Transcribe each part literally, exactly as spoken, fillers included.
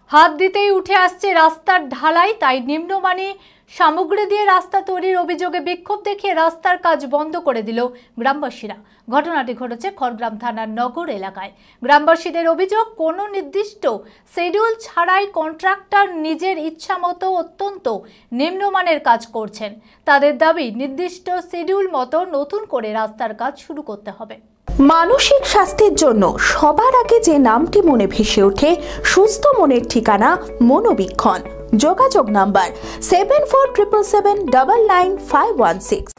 হাত দিতেই উঠে আসছে রাস্তার ঢালাই, তাই নিম্নমানের সামগ্রী দিয়ে রাস্তা তৈরির অভিযোগে বিক্ষোভ দেখিয়ে রাস্তার কাজ বন্ধ করে দিল গ্রামবাসীরা। ঘটনাটি ঘটেছে খড়গ্রাম থানার নগর এলাকায়। গ্রামবাসীদের অভিযোগ, কোনো নির্দিষ্ট শিডিউল ছাড়াই কন্ট্রাক্টর নিজের ইচ্ছামতো অত্যন্ত নিম্নমানের কাজ করছেন। তাদের দাবি, নির্দিষ্ট শিডিউল মতো নতুন করে রাস্তার কাজ শুরু করতে হবে। মানসিক স্বাস্থ্যের জন্য সবার আগে যে নামটি মনে ভেসে ওঠে, সুস্থ মনের ঠিকানা মনোবীক্ষণ। যোগাযোগ number seven four triple seven double nine five one six.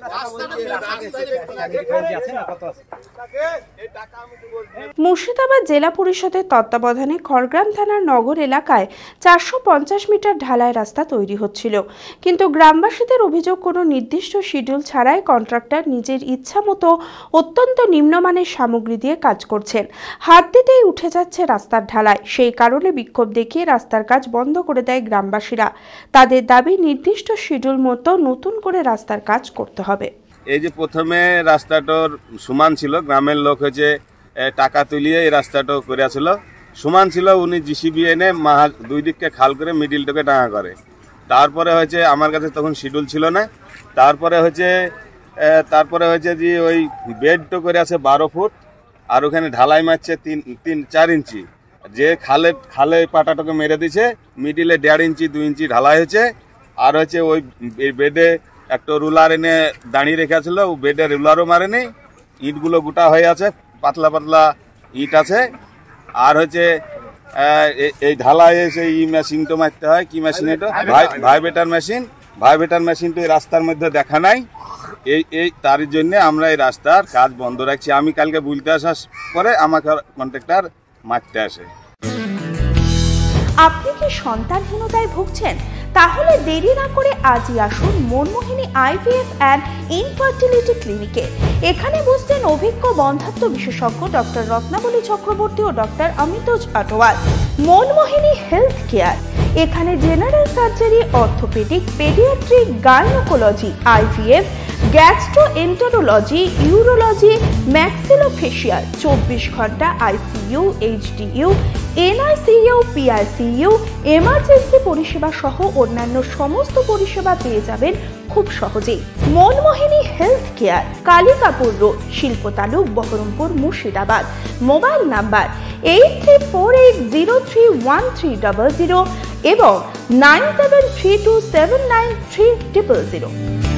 Murshidabad জেলা পরিষদের তত্ত্বাবধানে খড়গ্রাম থানার নগর এলাকায় চারশো পঞ্চাশ মিটার ঢালাই রাস্তা তৈরি হচ্ছিল, কিন্তু গ্রামবাসীদের অভিযোগ, কোনো নির্দিষ্ট শিডিউল ছাড়াই কন্ট্রাক্টর নিজের ইচ্ছা মতো অত্যন্ত নিম্নমানের সামগ্রী দিয়ে কাজ করছেন। হাত দিতেই উঠে যাচ্ছে রাস্তার ঢালাই। সেই কারণে বিক্ষোভ দেখিয়ে রাস্তার কাজ বন্ধ করে দেয় গ্রামবাসীরা। তাদের দাবি, নির্দিষ্ট শিডিউল মতো নতুন করে রাস্তার কাজ করতে হবে। এই যে প্রথমে রাস্তাটার সমান ছিল, গ্রামের লোক হয়েছে টাকা তুলিয়ে এই রাস্তাটা করেছিল, সমান ছিল। উনি জিসিবি এনে মাহা দুই দিককে খাল করে মিডিলটাকে ডাঙা করে। তারপরে হয়েছে আমার কাছে তখন শিডিউল ছিল না। তারপরে হয়েছে তারপরে হয়েছে যে ওই বেডটা করে আছে বারো ফুট, আর ওখানে ঢালাই মারছে তিন তিন চার ইঞ্চি। যে খালে খালে পাটাটাকে মেরে দিছে, মিডিলে দেড় ইঞ্চি দুই ইঞ্চি ঢালাই হয়েছে। আর হচ্ছে ওই বেডে একটা রুলার এনে দাঁড়িয়ে রেখেছিল, ও বেডে রুলারও মারেনি। ইটগুলো গোটা হয়ে আছে, পাতলা পাতলা ইট আছে। আর হচ্ছে এই ঢালাই এসে ই মেশিনটা মারতে হয়, কি মেশিন এটা, ভাইব্রেটার মেশিন। ভাইব্রেটার মেশিনটা এই রাস্তার মধ্যে দেখা নাই। এই এই তার জন্য আমরা এই রাস্তার কাজ বন্ধ রাখছি। আমি কালকে বলতে আসার পরে আমাকে কন্ট্রাক্টর মারতে আসে। আপনি কি সন্তানহীনতায় ভুগছেন? তাহলে দেরি না করে আজই আসুন মনমোহিনী আইভিএফ অ্যান্ড ইনফার্টিলিটি ক্লিনিকে। এখানে বসছেন অভিজ্ঞ বন্ধাত্ম বিশেষজ্ঞ ডক্টর রত্নাবলী চক্রবর্তী ও doctor Amitoj Atwal. Manmohini health care, এখানে general surgery, orthopaedic, paediatric, gynaecology, IVF, gastroenterology, urology, maxillofacial, চব্বিশ ঘন্টা ICU, HDU, NICU, PICU, emergency পরিষেবা সহ অন্যান্য সমস্ত পরিষেবা পেয়ে যাবেন খুব সহজেই। Manmohini health care, Kalikapur road, শিল্পতালুক, Baharampur, Murshidabad. Mobile number eight three four eight zero three one three double zero এবং nine seven three two seven nine three triple zero.